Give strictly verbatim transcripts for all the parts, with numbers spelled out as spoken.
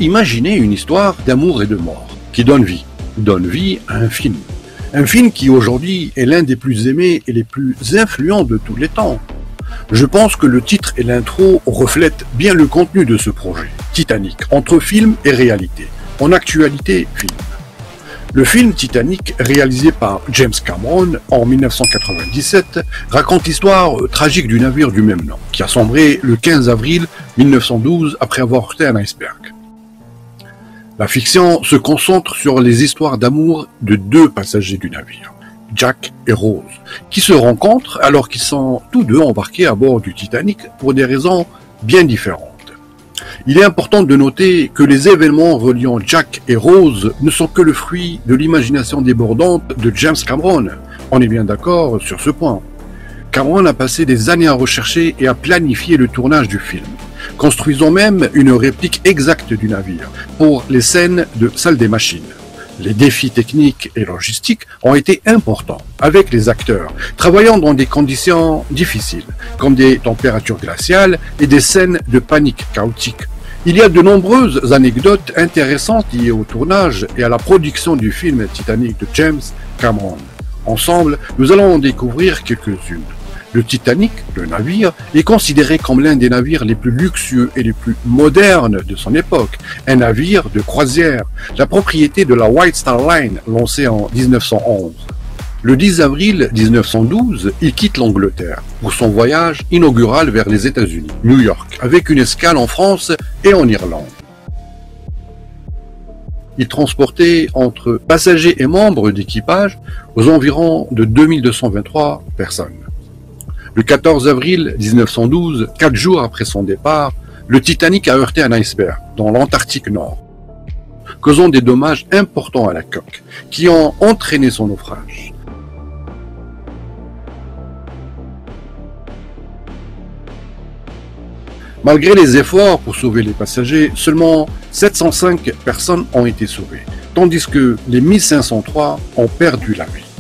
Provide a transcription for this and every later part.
Imaginez une histoire d'amour et de mort qui donne vie, donne vie à un film. Un film qui aujourd'hui est l'un des plus aimés et les plus influents de tous les temps. Je pense que le titre et l'intro reflètent bien le contenu de ce projet. Titanic, entre film et réalité. En actualité, film. Le film Titanic, réalisé par James Cameron en mille neuf cent quatre-vingt-dix-sept, raconte l'histoire tragique du navire du même nom, qui a sombré le quinze avril mille neuf cent douze après avoir heurté un iceberg. La fiction se concentre sur les histoires d'amour de deux passagers du navire, Jack et Rose, qui se rencontrent alors qu'ils sont tous deux embarqués à bord du Titanic pour des raisons bien différentes. Il est important de noter que les événements reliant Jack et Rose ne sont que le fruit de l'imagination débordante de James Cameron. On est bien d'accord sur ce point. Cameron a passé des années à rechercher et à planifier le tournage du film, construisant même une réplique exacte du navire pour les scènes de salle des machines. Les défis techniques et logistiques ont été importants avec les acteurs, travaillant dans des conditions difficiles, comme des températures glaciales et des scènes de panique chaotique. Il y a de nombreuses anecdotes intéressantes liées au tournage et à la production du film Titanic de James Cameron. Ensemble, nous allons en découvrir quelques-unes. Le Titanic, le navire, est considéré comme l'un des navires les plus luxueux et les plus modernes de son époque. Un navire de croisière, la propriété de la White Star Line, lancée en mille neuf cent onze. Le dix avril mille neuf cent douze, il quitte l'Angleterre pour son voyage inaugural vers les États-Unis, New York, avec une escale en France et en Irlande. Il transportait entre passagers et membres d'équipage aux environs de deux mille deux cent vingt-trois personnes. Le quatorze avril mille neuf cent douze, quatre jours après son départ, le Titanic a heurté un iceberg dans l'Antarctique Nord, causant des dommages importants à la coque, qui ont entraîné son naufrage. Malgré les efforts pour sauver les passagers, seulement sept cent cinq personnes ont été sauvées, tandis que les mille cinq cent trois ont perdu la vie.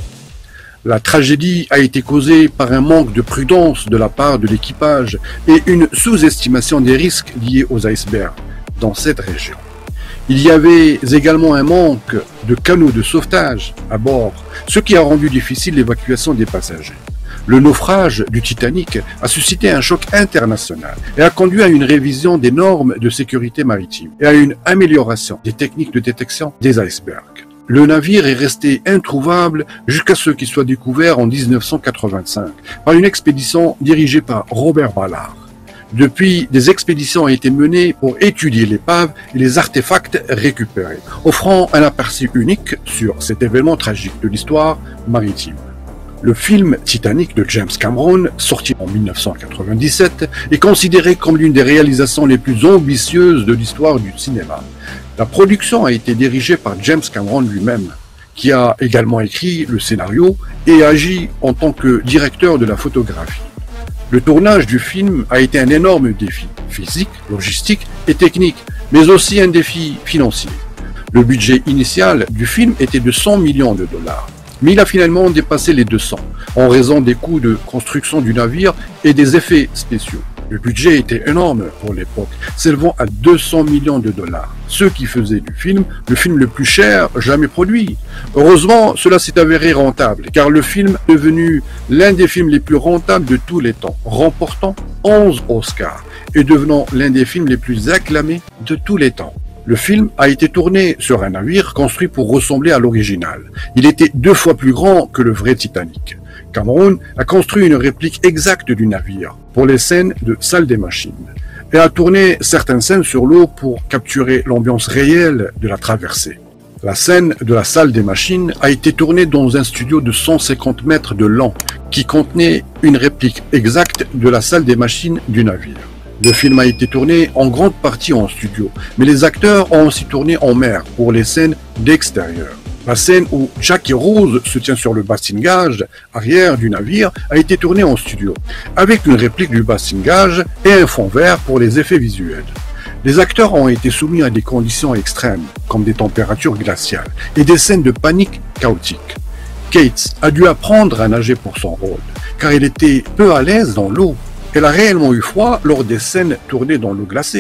La tragédie a été causée par un manque de prudence de la part de l'équipage et une sous-estimation des risques liés aux icebergs dans cette région. Il y avait également un manque de canaux de sauvetage à bord, ce qui a rendu difficile l'évacuation des passagers. Le naufrage du Titanic a suscité un choc international et a conduit à une révision des normes de sécurité maritime et à une amélioration des techniques de détection des icebergs. Le navire est resté introuvable jusqu'à ce qu'il soit découvert en mille neuf cent quatre-vingt-cinq par une expédition dirigée par Robert Ballard. Depuis, des expéditions ont été menées pour étudier l'épave et les artefacts récupérés, offrant un aperçu unique sur cet événement tragique de l'histoire maritime. Le film Titanic de James Cameron, sorti en mille neuf cent quatre-vingt-dix-sept, est considéré comme l'une des réalisations les plus ambitieuses de l'histoire du cinéma. La production a été dirigée par James Cameron lui-même, qui a également écrit le scénario et agi en tant que directeur de la photographie. Le tournage du film a été un énorme défi, physique, logistique et technique, mais aussi un défi financier. Le budget initial du film était de cent millions de dollars. Mais il a finalement dépassé les deux cents, en raison des coûts de construction du navire et des effets spéciaux. Le budget était énorme pour l'époque, s'élevant à deux cents millions de dollars, ce qui faisait du film le film le plus cher jamais produit. Heureusement, cela s'est avéré rentable, car le film est devenu l'un des films les plus rentables de tous les temps, remportant onze Oscars et devenant l'un des films les plus acclamés de tous les temps. Le film a été tourné sur un navire construit pour ressembler à l'original. Il était deux fois plus grand que le vrai Titanic. Cameron a construit une réplique exacte du navire pour les scènes de salle des machines et a tourné certaines scènes sur l'eau pour capturer l'ambiance réelle de la traversée. La scène de la salle des machines a été tournée dans un studio de cent cinquante mètres de long qui contenait une réplique exacte de la salle des machines du navire. Le film a été tourné en grande partie en studio, mais les acteurs ont aussi tourné en mer pour les scènes d'extérieur. La scène où Jack et Rose se tient sur le bastingage arrière du navire a été tournée en studio, avec une réplique du bastingage et un fond vert pour les effets visuels. Les acteurs ont été soumis à des conditions extrêmes, comme des températures glaciales et des scènes de panique chaotique. Kate a dû apprendre à nager pour son rôle, car elle était peu à l'aise dans l'eau. Elle a réellement eu froid lors des scènes tournées dans l'eau glacée.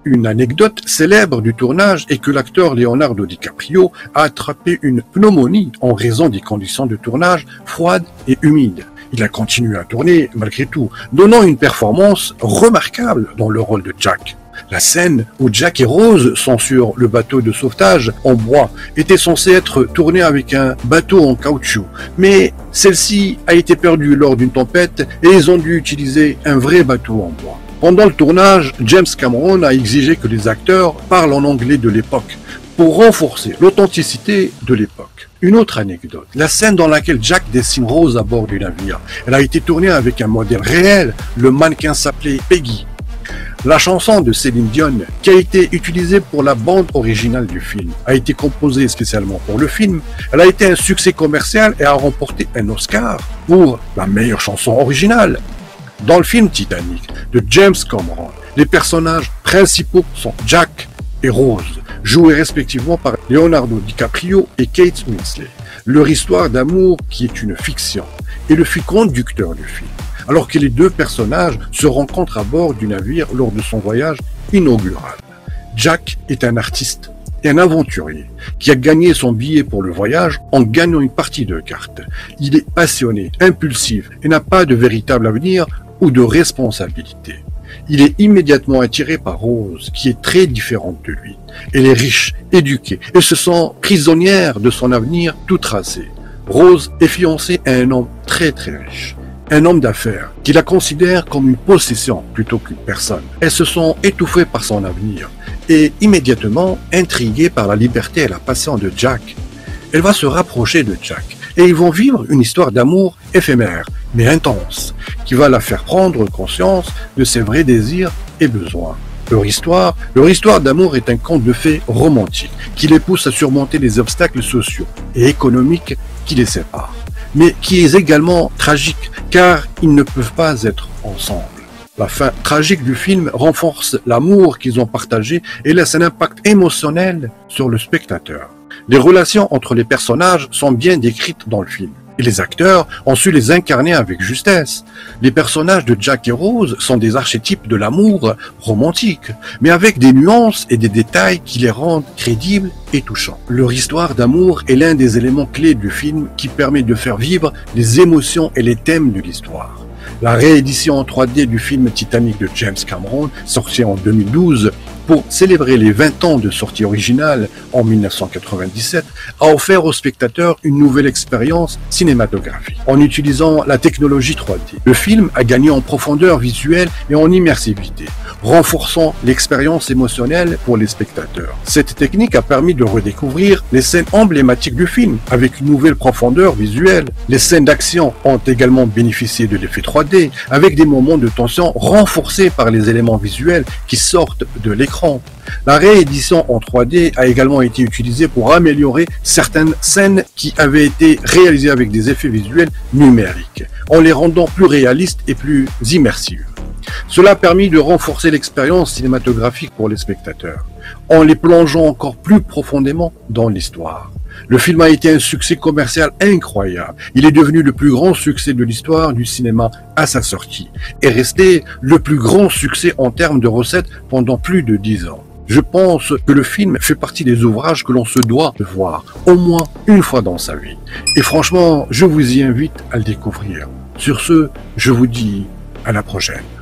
Une anecdote célèbre du tournage est que l'acteur Leonardo DiCaprio a attrapé une pneumonie en raison des conditions de tournage froides et humides. Il a continué à tourner malgré tout, donnant une performance remarquable dans le rôle de Jack. La scène où Jack et Rose sont sur le bateau de sauvetage en bois était censée être tournée avec un bateau en caoutchouc, mais celle-ci a été perdue lors d'une tempête et ils ont dû utiliser un vrai bateau en bois. Pendant le tournage, James Cameron a exigé que les acteurs parlent en anglais de l'époque pour renforcer l'authenticité de l'époque. Une autre anecdote, la scène dans laquelle Jack dessine Rose à bord du navire, elle a été tournée avec un modèle réel, le mannequin s'appelait Peggy. La chanson de Céline Dion, qui a été utilisée pour la bande originale du film, a été composée spécialement pour le film. Elle a été un succès commercial et a remporté un Oscar pour la meilleure chanson originale. Dans le film Titanic de James Cameron, les personnages principaux sont Jack et Rose, joués respectivement par Leonardo DiCaprio et Kate Winslet. Leur histoire d'amour, qui est une fiction, est le fil conducteur du film, alors que les deux personnages se rencontrent à bord du navire lors de son voyage inaugural. Jack est un artiste et un aventurier qui a gagné son billet pour le voyage en gagnant une partie de cartes. Il est passionné, impulsif et n'a pas de véritable avenir ou de responsabilité. Il est immédiatement attiré par Rose, qui est très différente de lui. Elle est riche, éduquée et se sent prisonnière de son avenir tout tracé. Rose est fiancée à un homme très très riche. Un homme d'affaires qui la considère comme une possession plutôt qu'une personne. Elles se sont étouffées par son avenir et immédiatement intriguées par la liberté et la passion de Jack. Elle va se rapprocher de Jack et ils vont vivre une histoire d'amour éphémère mais intense qui va la faire prendre conscience de ses vrais désirs et besoins. Leur histoire, leur histoire d'amour est un conte de fées romantique qui les pousse à surmonter les obstacles sociaux et économiques qui les séparent, mais qui est également tragique car ils ne peuvent pas être ensemble. La fin tragique du film renforce l'amour qu'ils ont partagé et laisse un impact émotionnel sur le spectateur. Les relations entre les personnages sont bien décrites dans le film. Et les acteurs ont su les incarner avec justesse. Les personnages de Jack et Rose sont des archétypes de l'amour romantique, mais avec des nuances et des détails qui les rendent crédibles et touchants. Leur histoire d'amour est l'un des éléments clés du film qui permet de faire vivre les émotions et les thèmes de l'histoire. La réédition en trois D du film Titanic de James Cameron, sorti en deux mille douze, pour célébrer les vingt ans de sortie originale en mille neuf cent quatre-vingt-dix-sept, a offert aux spectateurs une nouvelle expérience cinématographique en utilisant la technologie trois D. Le film a gagné en profondeur visuelle et en immersivité, renforçant l'expérience émotionnelle pour les spectateurs. Cette technique a permis de redécouvrir les scènes emblématiques du film avec une nouvelle profondeur visuelle. Les scènes d'action ont également bénéficié de l'effet trois D avec des moments de tension renforcés par les éléments visuels qui sortent de l'écran. La réédition en trois D a également été utilisée pour améliorer certaines scènes qui avaient été réalisées avec des effets visuels numériques, en les rendant plus réalistes et plus immersives. Cela a permis de renforcer l'expérience cinématographique pour les spectateurs, en les plongeant encore plus profondément dans l'histoire. Le film a été un succès commercial incroyable. Il est devenu le plus grand succès de l'histoire du cinéma à sa sortie et resté le plus grand succès en termes de recettes pendant plus de dix ans. Je pense que le film fait partie des ouvrages que l'on se doit de voir au moins une fois dans sa vie. Et franchement, je vous y invite à le découvrir. Sur ce, je vous dis à la prochaine.